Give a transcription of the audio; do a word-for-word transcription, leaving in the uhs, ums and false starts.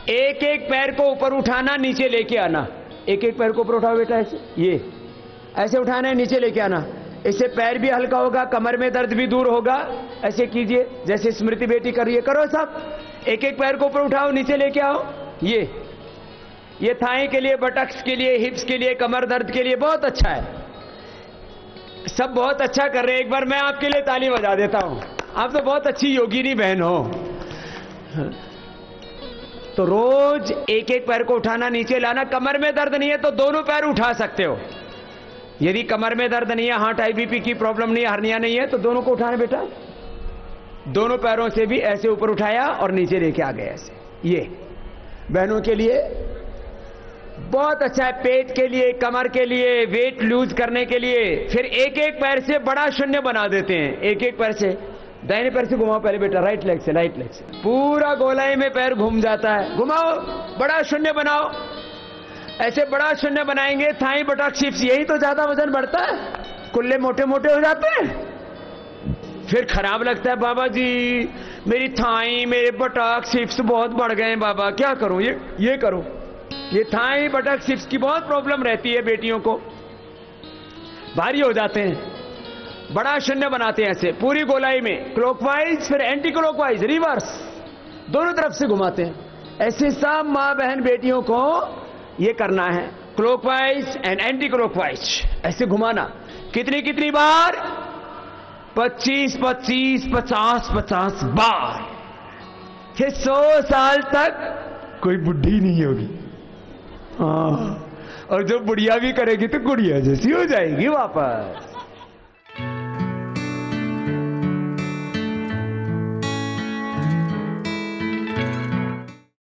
एक एक पैर को ऊपर उठाना, नीचे लेके आना। एक एक पैर को ऊपर उठाओ बेटा, ऐसे ये ऐसे उठाना है, नीचे लेके आना। इससे पैर भी हल्का होगा, कमर में दर्द भी दूर होगा। ऐसे कीजिए जैसे स्मृति बेटी कर रही है, करो सब। एक एक पैर को ऊपर उठाओ, नीचे लेके आओ। ये ये थाई के लिए, बटक्स के लिए, हिप्स के लिए, कमर दर्द के लिए बहुत अच्छा है। सब बहुत अच्छा कर रहे हैं। एक बार मैं आपके लिए ताली बजा देता हूं। आप तो बहुत अच्छी योगिनी बहन हो। तो रोज एक एक पैर को उठाना, नीचे लाना। कमर में दर्द नहीं है तो दोनों पैर उठा सकते हो। यदि कमर में दर्द नहीं है, हार्ट आईबीपी की प्रॉब्लम नहीं है, हर्निया नहीं है, तो दोनों को उठाना बेटा। दोनों पैरों से भी ऐसे ऊपर उठाया और नीचे लेके आ गए ऐसे। ये बहनों के लिए बहुत अच्छा है, पेट के लिए, कमर के लिए, वेट लूज करने के लिए। फिर एक एक पैर से बड़ा शून्य बना देते हैं। एक एक पैर से, दाहिने पैर से घुमाओ पहले बेटा, राइट लेग से, राइट लेग से पूरा गोलाई में पैर घूम जाता है। घुमाओ, बड़ा शून्य बनाओ। ऐसे बड़ा शून्य बनाएंगे, थाई बटक हिप्स, यही तो ज्यादा वजन बढ़ता है, कुल्ले मोटे मोटे हो जाते हैं। फिर खराब लगता है, बाबा जी मेरी थाई, मेरे बटक हिप्स बहुत बढ़ गए हैं बाबा, क्या करूं? ये ये करो। ये थाई बटक हिप्स की बहुत प्रॉब्लम रहती है, बेटियों को भारी हो जाते हैं। बड़ा शून्य बनाते हैं ऐसे पूरी गोलाई में, क्लॉकवाइज फिर एंटी क्लॉकवाइज, रिवर्स, दोनों तरफ से घुमाते हैं। ऐसे सब मां बहन बेटियों को ये करना है, क्लॉकवाइज एंड एंटी क्लॉकवाइज, ऐसे घुमाना। कितनी कितनी बार? पच्चीस पच्चीस पचास पचास बार। फिर सौ साल तक कोई बुढ़ी नहीं होगी। हाँ, और जो बुढ़िया भी करेगी तो गुड़िया जैसी हो जाएगी वापस।